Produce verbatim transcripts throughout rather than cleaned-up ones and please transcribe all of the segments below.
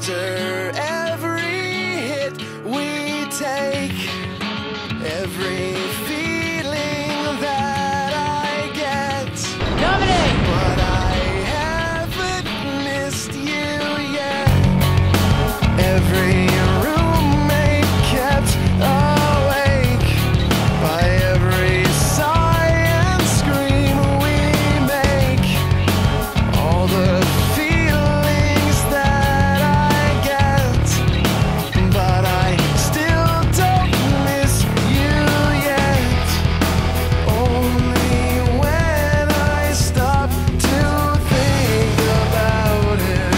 After every hit we take, every feeling that I get, Dominate! but I haven't missed you yet. Every roommate kept awake by every sigh and scream we make. All the feelings that I get, but I still don't miss you yet. Only when I stop to think about it.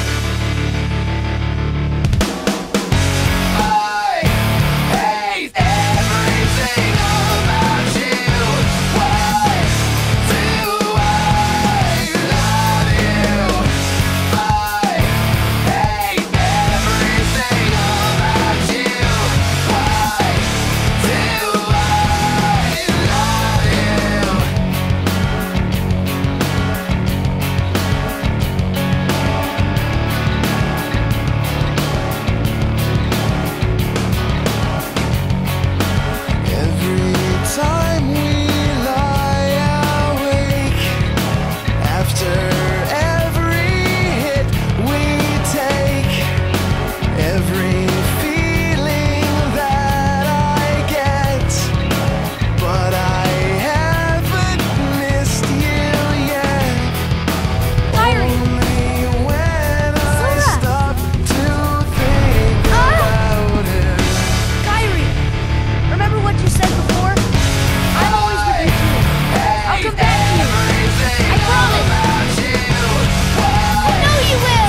I hate everything about you. Why do I love you? I hate everything about you. Why do I love Every time we lie awake, after every hit we take, every feeling that I get, but I haven't missed you yet. Kairi! Only when I Sora! stop to think about it. Kairi! Remember what you said before? I'm always with you too. I'll come back to you. I promise. I know you will.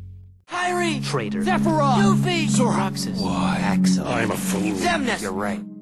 Traitor. Sephiroth! Goofy! Soraxas. Why? Axel. I'm a fool. Zemnis! You're right.